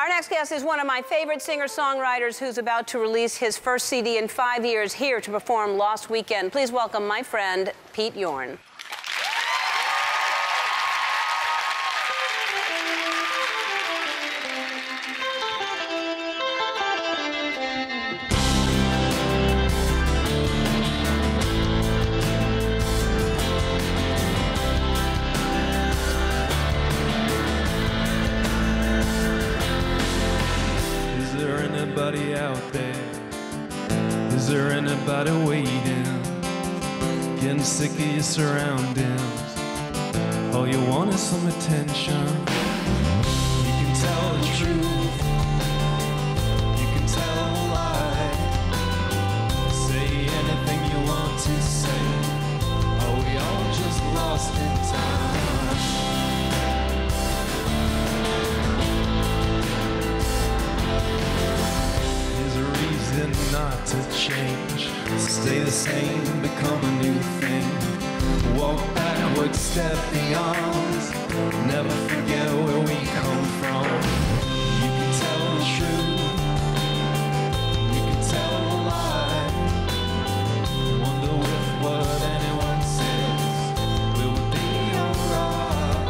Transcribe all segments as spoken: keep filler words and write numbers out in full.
Our next guest is one of my favorite singer-songwriters who's about to release his first C D in five years here to perform Lost Weekend. Please welcome my friend, Pete Yorn. Anybody out there? Is there anybody waiting? Getting sick of your surroundings. All you want is some attention. You can tell the truth, you can tell a lie. Say anything you want to say. Are we all just lost in time? Not to change, stay the same, become a new thing. Walk backward, step beyond, never forget where we come from. You can tell the truth, you can tell a lie. Wonder if what anyone says will be alright.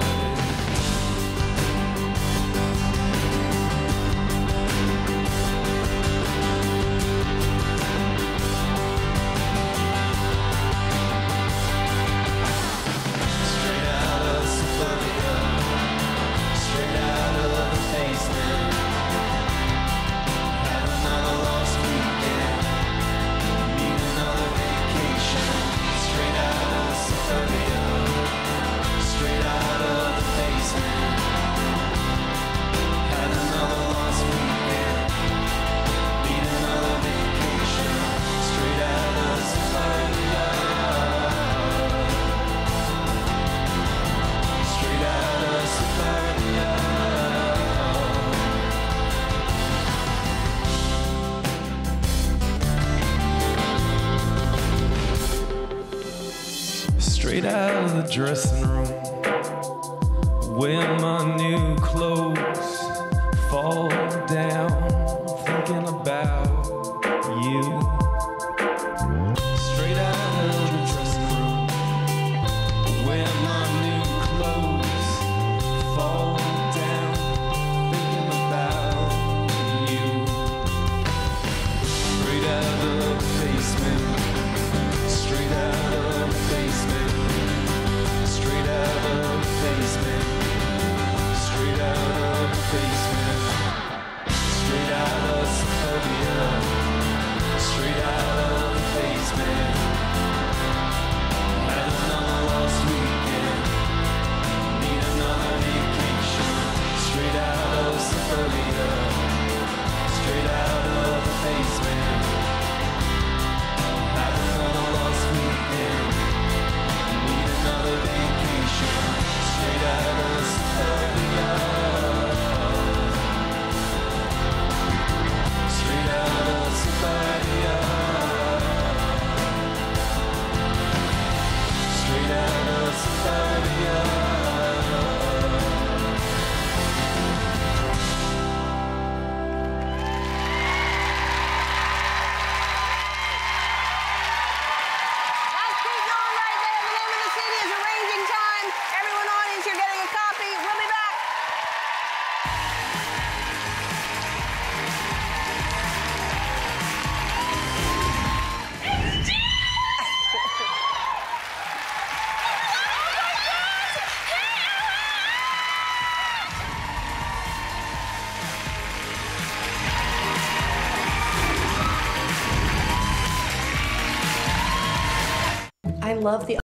Straight out of the dressing room, wear my new clothes, fall down, thinking about you. Straight out of the dressing room, wear my new clothes, fall down, thinking about you. Straight out of the basement, straight out of the basement. Straight out of the basement, straight out of the basement, straight out of suburbia, straight out of the basement. Had another lost weekend, need another vacation. Straight out of suburbia, straight out of the basement. Had another lost weekend, need another vacation. Straight out of suburbia, straight out of suburbia, straight out of suburbia. I love the